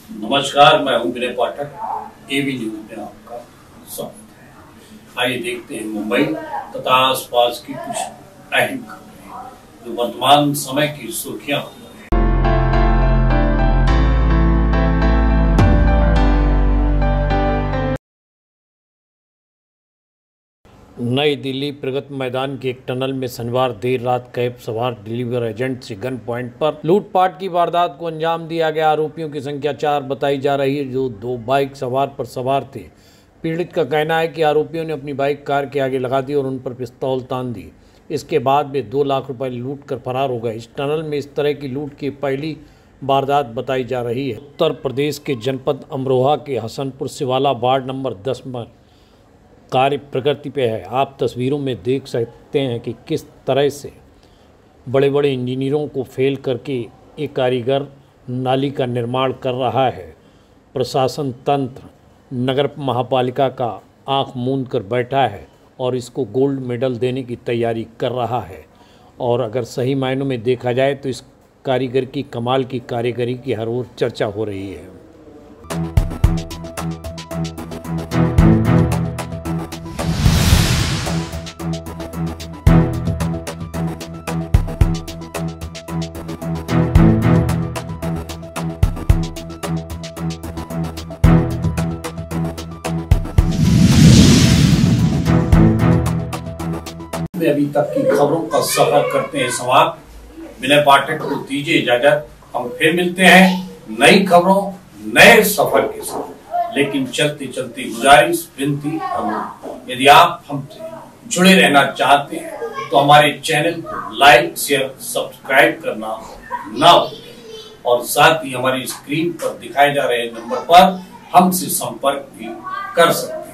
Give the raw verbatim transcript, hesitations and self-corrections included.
नमस्कार, मैं हूं विनय पाठक। एबी न्यूज में आपका स्वागत है। आइए देखते हैं मुंबई तथा आसपास की कुछ अहम खबरें जो वर्तमान समय की सुर्खियां हैं। नई दिल्ली प्रगति मैदान के एक टनल में शनिवार देर रात कैब सवार डिलीवर एजेंट से गन पॉइंट पर लूटपाट की वारदात को अंजाम दिया गया। आरोपियों की संख्या चार बताई जा रही है, जो दो बाइक सवार पर सवार थे। पीड़ित का कहना है कि आरोपियों ने अपनी बाइक कार के आगे लगा दी और उन पर पिस्तौल तान दी। इसके बाद वे दो लाख रुपए लूट कर फरार हो गए। इस टनल में इस तरह की लूट की पहली वारदात बताई जा रही है। उत्तर प्रदेश के जनपद अमरोहा के हसनपुर सिवाला वार्ड नंबर दस में कार्य प्रगति पे है। आप तस्वीरों में देख सकते हैं कि किस तरह से बड़े बड़े इंजीनियरों को फेल करके एक कारीगर नाली का निर्माण कर रहा है। प्रशासन तंत्र नगर महापालिका का आंख मूंद कर बैठा है और इसको गोल्ड मेडल देने की तैयारी कर रहा है। और अगर सही मायनों में देखा जाए तो इस कारीगर की कमाल की कारीगरी की हर ओर चर्चा हो रही है। अभी तक की खबरों का सफर करते हैं समाप्त। विनय पाठक को दीजिए इजाजत। हम फिर मिलते हैं नई खबरों नए सफर के साथ। लेकिन चलते चलते गुजारिश विनती, यदि आप हमसे जुड़े रहना चाहते हैं तो हमारे चैनल को लाइक शेयर सब्सक्राइब करना ना भूलें और साथ ही हमारी स्क्रीन पर दिखाए जा रहे नंबर पर हमसे संपर्क भी कर सकते हैं।